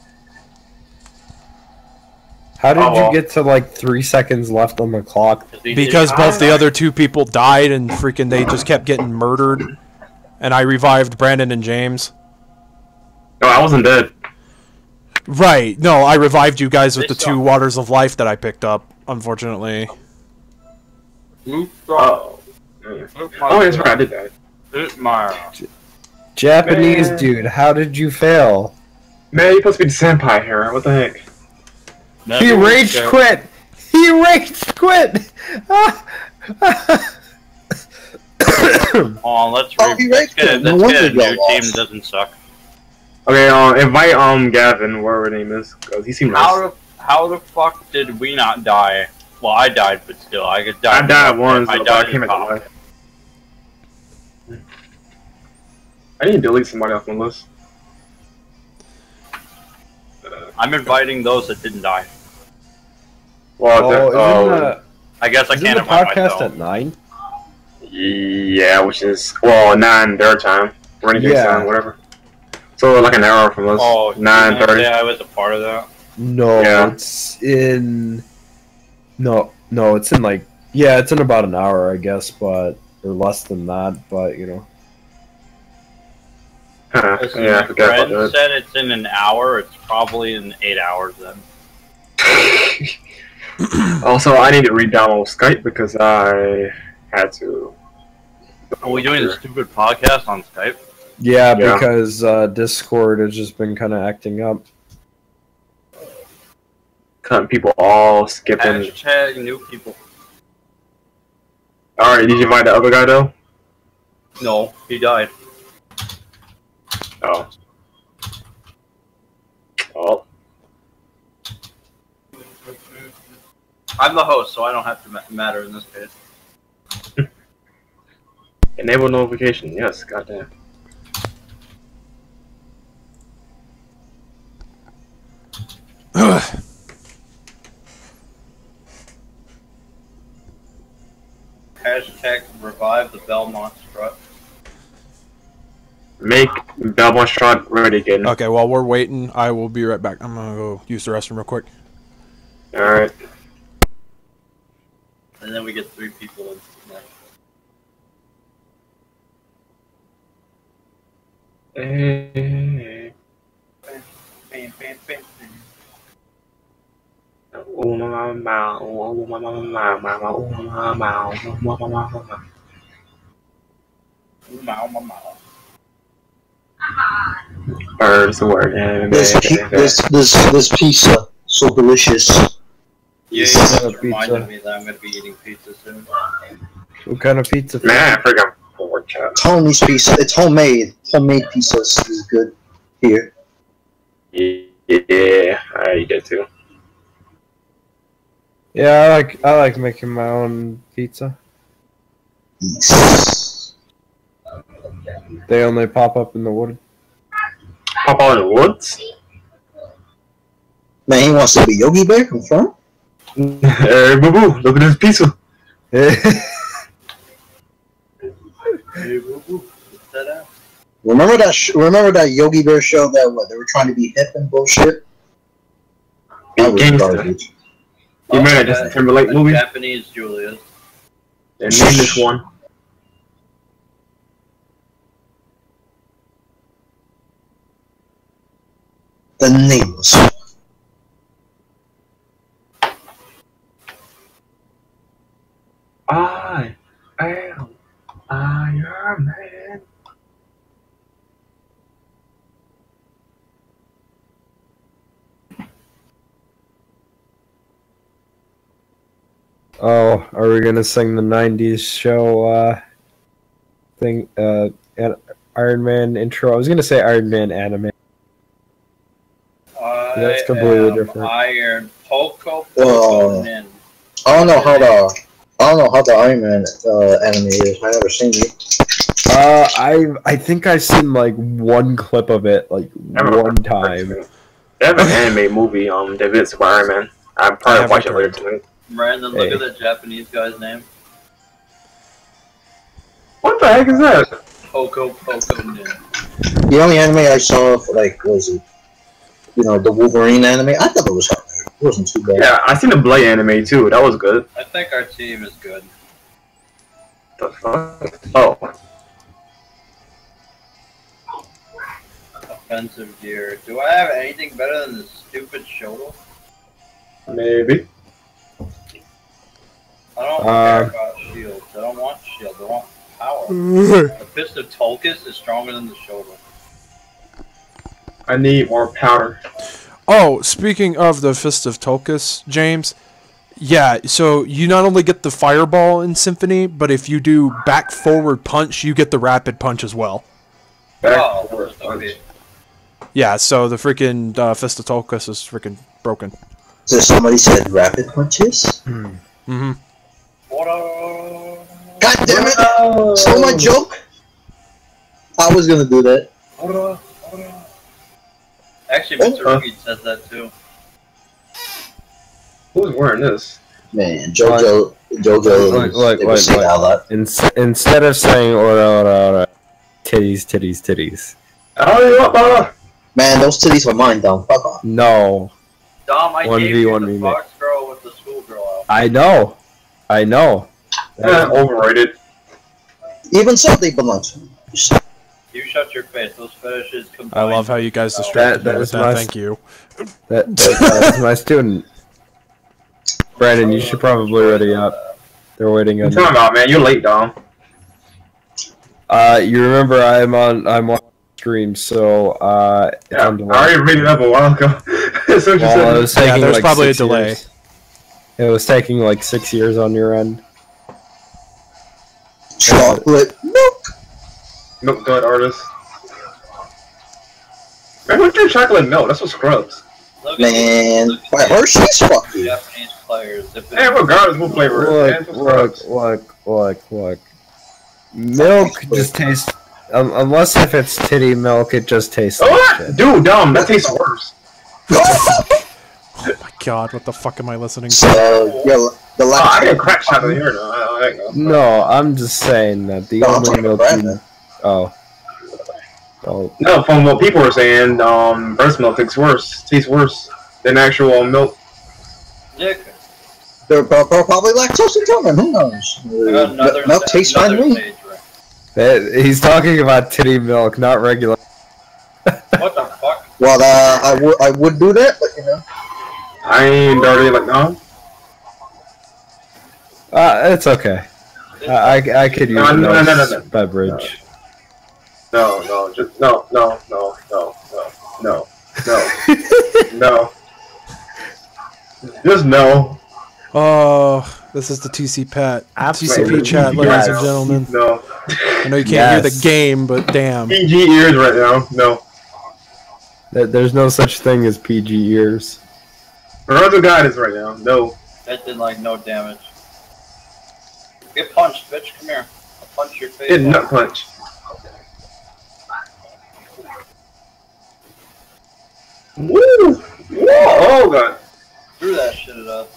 How did Oh, well. you get to like 3 seconds left on the clock? Because both the other two people died and freaking they just kept getting murdered. And I revived Brandon and James. No, I wasn't dead. Right. No, I revived you guys with They the two suck. waters of life that I picked up, unfortunately. Oh. Oh, that's right, I did that. Japanese Man. dude, how did you fail? Man, you're supposed to be the senpai here. What the heck? He rage quit! He rage quit! Oh, let's Oh, he let's rage get a, quit. No let's get a wonder new y'all team lost. that doesn't suck. Okay, invite Gavin, whatever his name is, because he seemed nice. How the fuck did we not die? Well, I died, but still, I could die. I died once, I but died I came in back to combat. life. I need to delete somebody off my list. I'm inviting those that didn't die. Well, I guess I isn't can't the invite podcast myself. at 9? yeah, which is, well, 9 their time. Running Yeah. time, whatever. So, like an hour from us. Oh, 9:30. yeah, I was a part of that. No, Yeah. it's in... No, it's in like... Yeah, it's in about an hour, I guess, but... Or less than that, but, you know. Huh, Listen, yeah, I forgot Brad about that. said it's in an hour. It's probably in 8 hours then. Also, I need to re-download Skype because I had to. Are we doing the stupid podcast on Skype? Yeah, Yeah. because Discord has just been kind of acting up. Cutting people all skipping. Hashtag new people. Alright, did you invite the other guy though? No, he died. Oh. Oh. I'm the host, so I don't have to matter in this case. Enable notification. Yes, goddamn. Hashtag revive the Belmont strut. Make Belmont Strut ready again. Okay, while we're waiting, I will be right back. I'm gonna go use the restroom real quick. Alright. And then we get 3 people in. Hey. Bam, bam, bam, bam. Oh my mouth, oh my mouth, oh my mouth, oh my mouth. Birds word. This pizza so delicious. Yeah, you Pizza. just reminded me that I'm gonna be eating pizza soon. What kind of pizza? Man, I forgot pork chop. Tony's pizza. It's homemade. Homemade pizza is good here. Yeah, I eat it too. Yeah, I like making my own pizza. Yes. They only pop up in the wood. Pop out in the woods? Man, he wants to be Yogi Bear. Confirm. Hey, boo boo, look at this pizza. Hey, boo boo, what's that out? Remember that Yogi Bear show that what they were trying to be hip and bullshit? That was Gangster. garbage. You remember that Justin Timberlake movie? Japanese Julius. They named this one. The nameless. I am Iron Man. Oh, are we gonna sing the '90s show thing? Iron Man intro. I was gonna say Iron Man anime. That's completely different. Iron Poco Whoa. Nin. I don't know how the Iron Man anime is. I never seen it. I think I've seen like one clip of it, like one time. They have an anime movie, the Vince of Iron Man. I'm probably watch it later tonight. Brandon, look at the Japanese guy's name. What the heck is that? Poco Nin. The only anime I saw for was it, the Wolverine anime. I thought it was alright. It wasn't too bad. Yeah, I seen the Blade anime too. That was good. I think our team is good. The fuck? Oh. Offensive gear. Do I have anything better than this stupid shoulder? Maybe. I don't care about shields. I don't want shields. I want power. The fist of Tulkas is stronger than the shoulder. I need more powder. Oh, speaking of the Fist of Tulkas, James, yeah, so you not only get the fireball in Symphony, but if you do back forward punch, you get the rapid punch as well. Oh, that's okay. Yeah, so the freaking Fist of Tulkas is freaking broken. So somebody said rapid punches? Mm-hmm. God damn it! Stole my joke! I was gonna do that. Actually, Mr. Reed says that too. Who's wearing this? Man, JoJo Look, say out loud. Instead of saying ora, titties. Oh, Man, those titties are mine, Dom. Fuck off. No, Dom, I 1v1 gave you the remake. fox girl with the schoolgirl out. I know. overrated. Even so, they belong to me. You shut your face. Those fetishes combine. I love how you guys distracted me with is that. my- Thank you. That's my student. Brandon, you should probably ready up. They're waiting What on you talking about, man? You're late, Dom. You remember I'm on stream, so it's Yeah, on I delay. already read it up a while ago. That's what you Well, it said. was taking there's like probably a 6 delay. years. It was taking like 6 years on your end. Chocolate milk. Milk Dud artist. Man, what's your chocolate milk? That's what scrubs. Man, by Hershey's, fuck you. Japanese players. Hey, regardless what flavor it is, man, it's scrubs. Look. Milk just tastes. Unless if it's titty milk, it just tastes like shit. Dude, dumb. That tastes worse. Oh my god, what the fuck am I listening to? So, yeah, the last. I get crack chocolate here now. No, I'm just saying that the only milk. Oh. No, from what people were saying, breast milk tastes worse than actual milk. Dick. They're probably lactose intolerant. Who knows? Milk tastes fine to me. He's talking about titty milk, not regular. What the fuck? Well, I would do that, but you know. I ain't dirty like no. It's okay. I could use a beverage. No, just no. Just no. Oh, this is the TC Pat. TCP chat, ladies and gentlemen. No. I know you can't hear the game, but damn. PG ears right now. No. There's no such thing as PG ears. Parental guidance right now. No. That did like no damage. Get punched, bitch. Come here. I'll punch your face. Get nut punch. Woo! Whoa! Oh god. Threw that shit at us.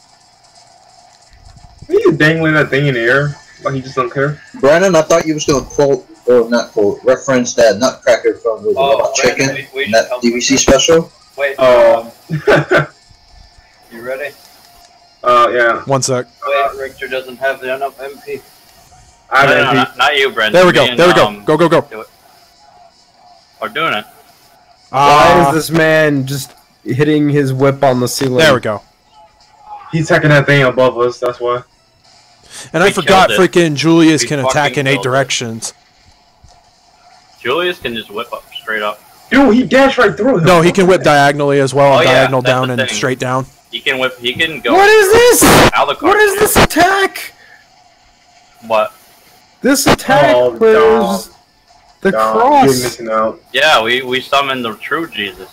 He's dangling that thing in the air like he just don't care. Brandon, I thought you was going to quote, or not quote, reference that Nutcracker from the Chicken, we that DVC special. Wait, Oh. you ready? Yeah. One sec. Wait, Richter doesn't have enough MP. I Not you, Brendan. There we go. Me There we and, go. Go. Do it. We're doing it. Why is this man just hitting his whip on the ceiling? There we go. He's taking that thing above us, that's why. And I forgot freaking Julius can attack in 8 killed it. directions. Julius can just whip up straight up. Dude, he dashed right through him. No, he can whip diagonally as well, Oh, yeah, diagonal that's down the and thing. straight down. He can whip. He can go. What is this? Alucard. What is this attack? What? This attack Oh, was the You're cross. missing out. Yeah, we summoned the true Jesus.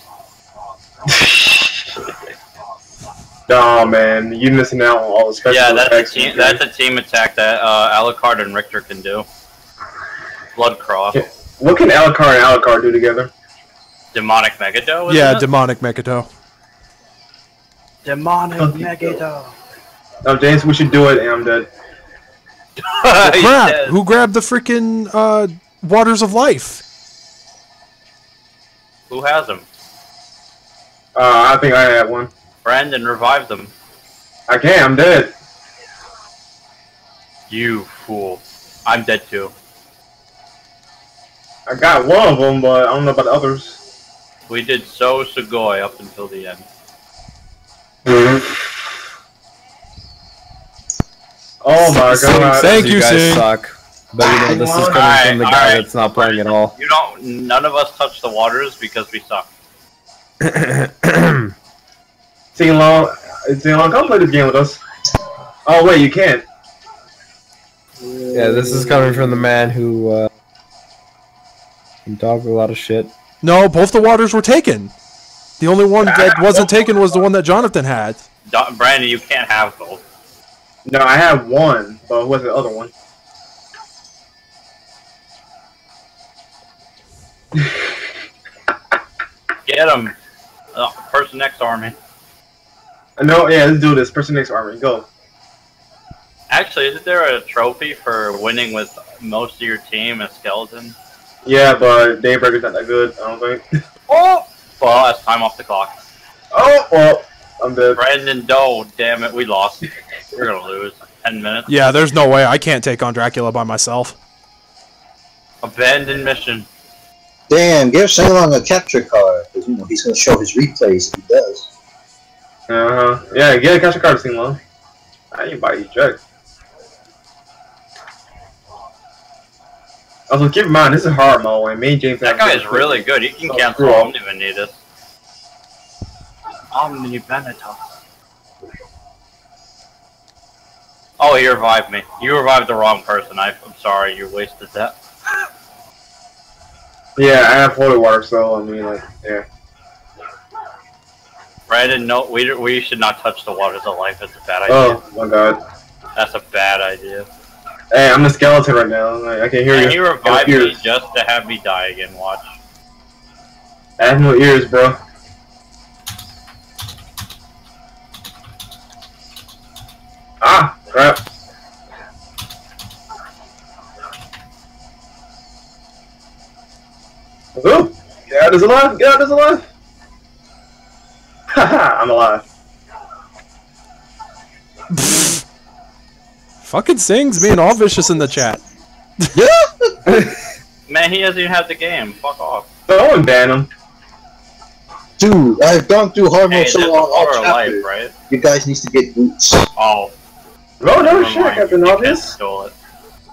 Nah, man, you missing out on all the special Yeah, that's effects. a team attack that Alucard and Richter can do. Blood Cross. Yeah. What can Alucard and Alucard do together? Demonic Megado? Isn't Yeah, it? demonic Megado. Demonic Okay. Megado. No, James, we should do it, and I'm dead. Crap! Who grabbed the freaking Waters of Life? Who has him? I think I have one. Brandon revived them. I can't, I'm dead. You fool. I'm dead too. I got one of them, but I don't know about the others. We did so Sugoi up until the end. Oh my god. Thank you, guys Sing. suck. But you know, this is coming from the guy Alright. that's not playing at all. You don't. None of us touch the waters because we suck. Sing along, come play this game with us. Oh wait, you can't. Yeah, this is coming from the man who can talk a lot of shit. No, both the waters were taken. The only one that wasn't taken was the one that Jonathan had. Brandon, you can't have both. No, I have one, but what's the other one? Get him. Person X army. No, yeah, let's do this. Person X army, go. Actually, isn't there a trophy for winning with most of your team as skeleton? Yeah, but Daybreaker's not that good, I don't think. Oh! Well, that's time off the clock. Oh, well, I'm dead. Brandon Doe, damn it, we lost. We're gonna lose. 10 minutes. Yeah, there's no way I can't take on Dracula by myself. Abandoned mission. Damn, give Sing-Along a capture card, because you know he's going to show his replays if he does. Yeah, get a capture card, Sing Long. I ain't buy you check. Also, keep in mind, this is hard mode, and me and James That guy is really good. He can cancel cool. Omni Vanitas. Omni Vanitas. Oh, he revived me. You revived the wrong person. I'm sorry, you wasted that. Yeah, I have holy water, so I mean, like, yeah. Brandon, no, we should not touch the waters of life. It's a bad idea. Oh my god. That's a bad idea. Hey, I'm a skeleton right now. Like, I can hear you. And he revived me just to have me die again. Watch. I have no ears, bro. Ah, crap. Ooh! God is alive! God is alive! Haha, I'm alive. Fucking Sings being all vicious in the chat. Man, he doesn't even have the game. Fuck off. So I wouldn't ban him. Dude, I've gone through hard mode Hey, so there's long. a water All of life, chapter. right? You guys need to get boots. Oh. Oh, no Never shit, mind, Captain you Obvious. stole it.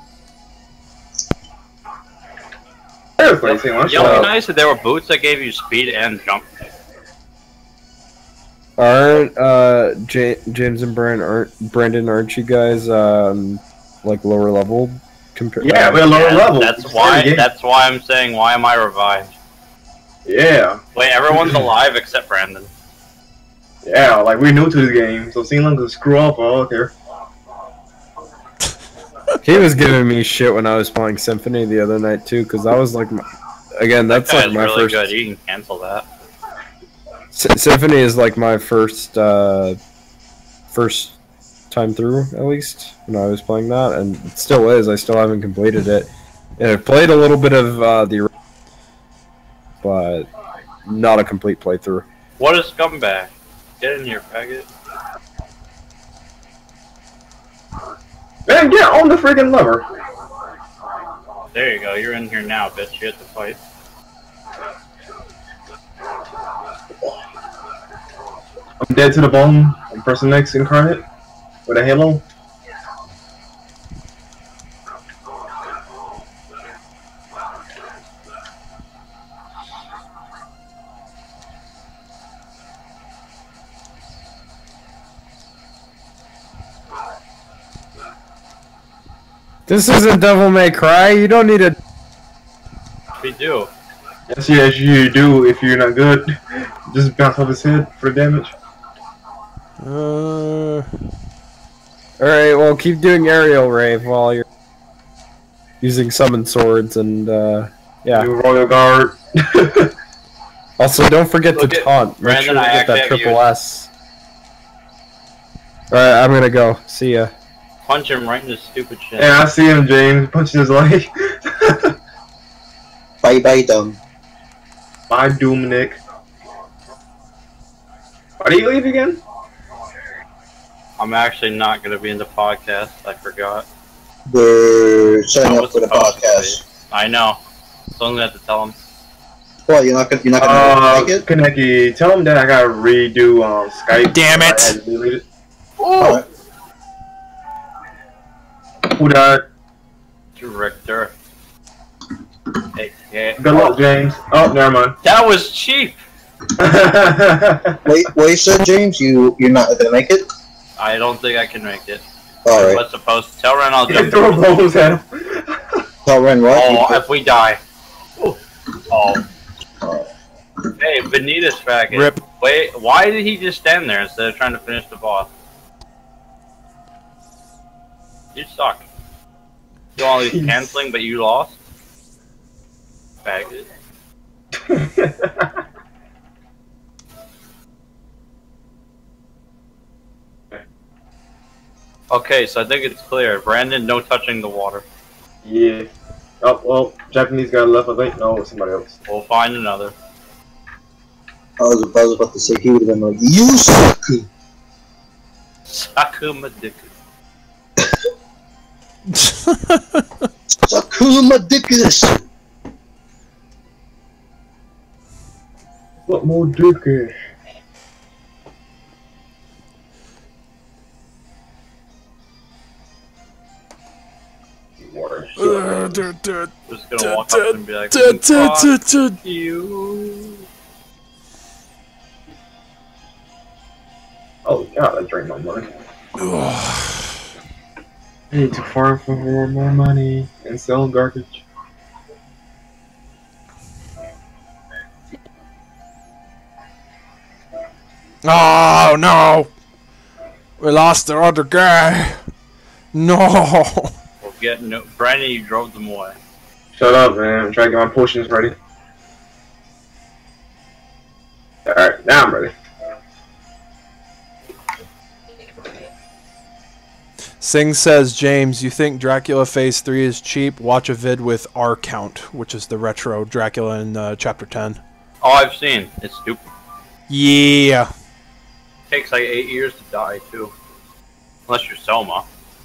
Seriously, see, one You know, it'd be nice if there were boots that gave you speed and jump. Aren't James and Brandon, aren't you guys like lower level compared? Yeah, we're lower level. That's why I'm saying, why am I revived? Yeah. Wait, everyone's alive except Brandon. Yeah, like we're new to the game, so seeing them to screw up, I don't care. He was giving me shit when I was playing Symphony the other night too, because I was like, again, that's That like guy's my really first. good. You can cancel that. Symphony is like my first time through, at least when I was playing that, and it still is. I still haven't completed it, and I've played a little bit of the, but not a complete playthrough. What a scumbag! Get in here, faggot. Man, get on the freaking lever. There you go. You're in here now, bitch. You have to fight. I'm dead to the bone. I'm Person X incarnate with a halo. This isn't Devil May Cry. You don't need to. We do. Yes, you do. If you're not good, just bounce off his head for damage. All right. Well, keep doing aerial rave while you're using summon swords and yeah. Do Royal Guard. Also, don't forget to taunt. Make Brandon, sure you I get that actually have triple S. All right, I'm gonna go. See ya. Punch him right in his stupid shit. Yeah, I see him, James. Punching his leg. Bye bye, dumb. Bye, Dominic. Why do you leave again? I'm actually not going to be in the podcast. I forgot. We're setting I up was for the supposed to podcast. be. I know. So I'm going to have to tell him. Well, you're not gonna make it. Kaneki, tell him that I gotta redo Skype. Damn it. I had to delete it. Alright. Who died? Director. Hey, hey. Good luck, James. Oh, never mind. That was cheap! Wait, what you said, James? You're not gonna make it? I don't think I can make it. Alright. What's supposed to tell Ren I'll You jump. throw bones at him. Tell Ren what? Oh, if we die. Oh. Alright. Hey, Benita's faggot. Rip. Wait, why did he just stand there instead of trying to finish the boss? You suck. Do all these canceling, but you lost? Faggot. Okay, so I think it's clear. Brandon, no touching the water. Yeah. Oh, well, Japanese guy left, I think. No, it's somebody else. We'll find another. I was about to say he would have been like, you suck! Sakuma dick. Sakuma dickus! What more dick? More shit. Just gonna walk up and be like, fuck you. Oh god, I drank my money. I need to farm for more money and sell garbage. Oh no! We lost the other guy. No. We're getting Brandon, you drove them away. Shut up, man. I'm trying to get my potions ready. Alright, now I'm ready. Sing says, James, you think Dracula Phase 3 is cheap? Watch a vid with R Count, which is the retro Dracula in Chapter 10. Oh, I've seen. It's stupid. Yeah. Takes like 8 years to die, too. Unless you're Selma.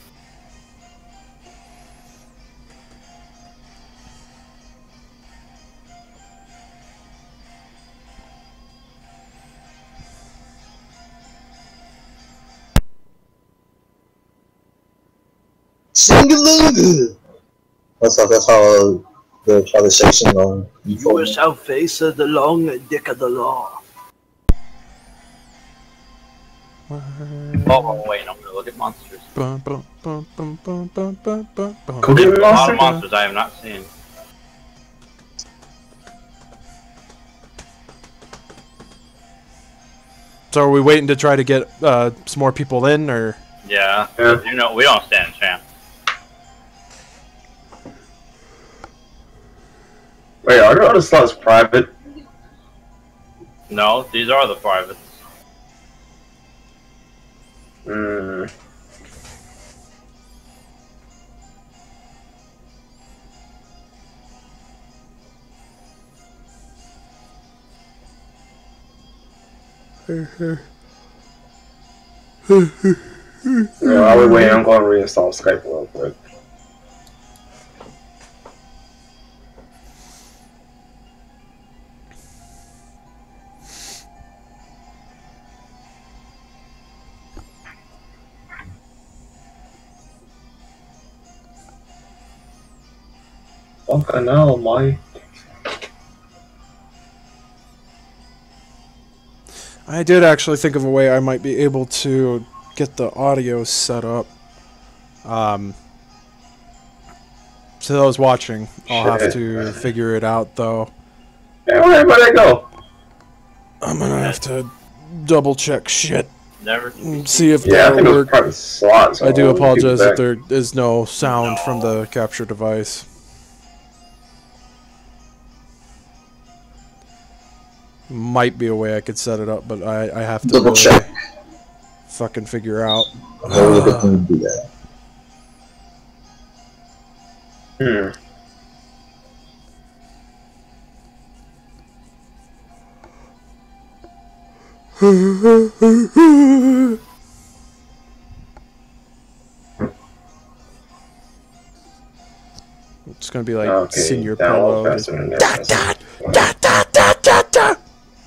Singalunga. That's how the conversation going. You shall face the long dick of the law. Oh, wait, I'm gonna look at monsters. Go get A lot of monsters I have not seen. So are we waiting to try to get some more people in, or? Yeah, you know, we don't stand a chance. Wait, are the other slots private? No, these are the privates. Hmm. Yeah, while we wait, I'm going to reinstall Skype real quick. Fucking hell, Mike. I did actually think of a way I might be able to get the audio set up. To those watching, I'll have to figure it out, though. Hey, where'd that go? I'm gonna have to double check shit. Never. See if Yeah, I that'll think it was work. private slots. I do I'll apologize keep it that back. there is no sound from the capture device. Might be a way I could set it up, but I have to Double really check. fucking figure out. How we can do that? Hmm. It's gonna be like Okay, senior down pillow. faster than Da, that. da, da, da, da, da.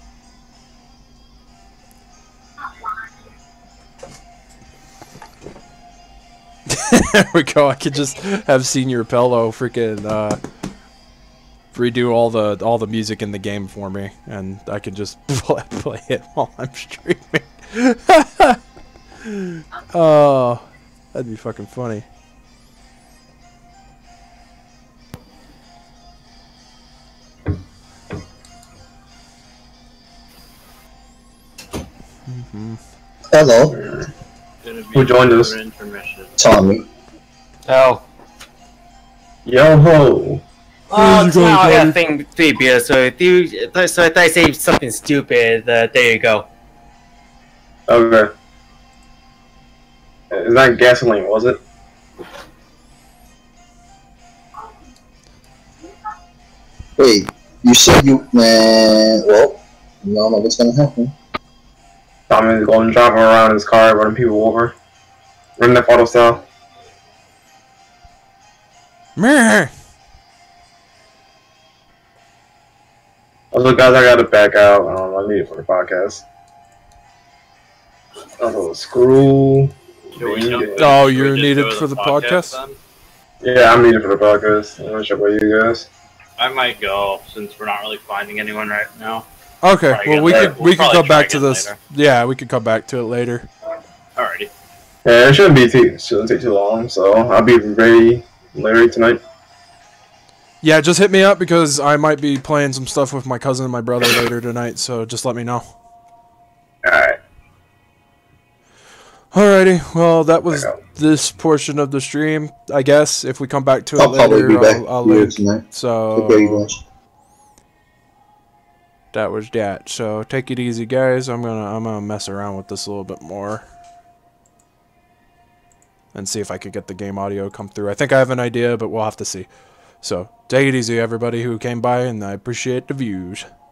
There we go. I could just have Senior Pello freaking redo all the music in the game for me, and I can just play it while I'm streaming. Oh, that'd be fucking funny. Hello, Who joined us? Tommy. Oh. Yo ho! Oh, you going, now I buddy? gotta think 3 beers, so if I say something stupid, there you go. Okay. Is that gasoline, was it? Wait, you said you, man, well, you don't know what's gonna happen. Tommy's going driving around in his car, running people over. Running that photo style. Meh. Also, guys, I gotta back out. I need it for the podcast. Oh, screw. Oh, you're needed for the podcast? Then? Yeah, I'm needed for the podcast. I'm not sure about you guys. I might go, since we're not really finding anyone right now. Okay, Try well again we could probably come back try to again this. later. Yeah, we could come back to it later. Alrighty. Yeah, it shouldn't take too long, so I'll be ready later tonight. Yeah, just hit me up because I might be playing some stuff with my cousin and my brother later tonight, so just let me know. Alright. Alrighty, well, that was Okay. this portion of the stream, I guess. If we come back to it I'll probably be later, back I'll here link. tonight. Take care, So, you guys. that was that. So, take it easy, guys. I'm gonna mess around with this a little bit more. And see if I could get the game audio come through. I think I have an idea, but we'll have to see. So, take it easy, everybody who came by, and I appreciate the views.